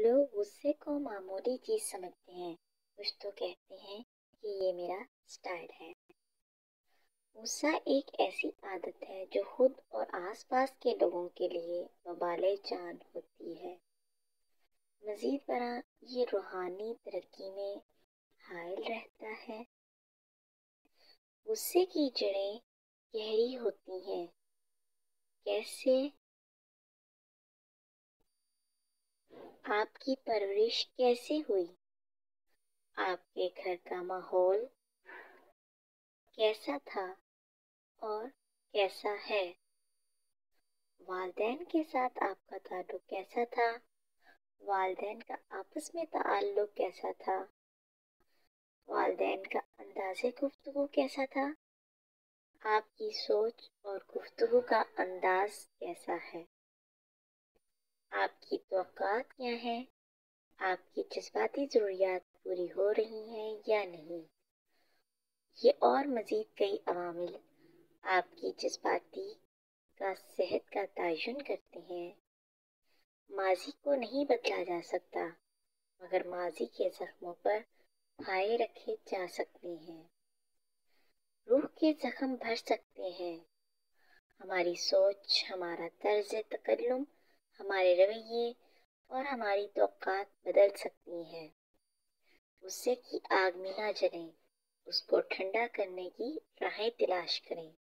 لوگ غصے کو معمولی چیز سمجھتے ہیں، کچھ تو کہتے ہیں کہ یہ میرا سٹائل ہے۔ غصہ ایک ایسی عادت ہے جو خود اور آس پاس کے لوگوں کے لیے وبال جان ہوتی ہے۔ مزید برآں یہ روحانی ترقی میں حائل رہتا ہے۔ غصے کی جڑیں گہری ہوتی ہیں۔ کیسے؟ آپ کی پرورش کیسے ہوئی؟ آپ کے گھر کا ماحول کیسا تھا اور کیسا ہے؟ والدین کے ساتھ آپ کا تعلق کیسا تھا؟ والدین کا آپس میں تعلق کیسا تھا؟ والدین کا انداز گفتگو کیسا تھا؟ آپ کی سوچ اور گفتگو کا انداز کیسا ہے؟ آپ کی توقعات کیا ہیں؟ آپ کی جذباتی ضروریات پوری ہو رہی ہیں یا نہیں؟ یہ اور مزید کئی عوامل آپ کی جذباتی کا صحت کا تعین کرتے ہیں۔ ماضی کو نہیں بدلا جا سکتا، مگر ماضی کے زخموں پر پھائے رکھے جا سکتے ہیں۔ روح کے زخم بھر سکتے ہیں۔ ہماری سوچ، ہمارا طرز تکلم، ہمارے رویے اور ہماری توقعات بدل سکتی ہیں۔ غصے کی آگ میں نہ جلیں، اس کو ٹھنڈا کرنے کی راہیں تلاش کریں۔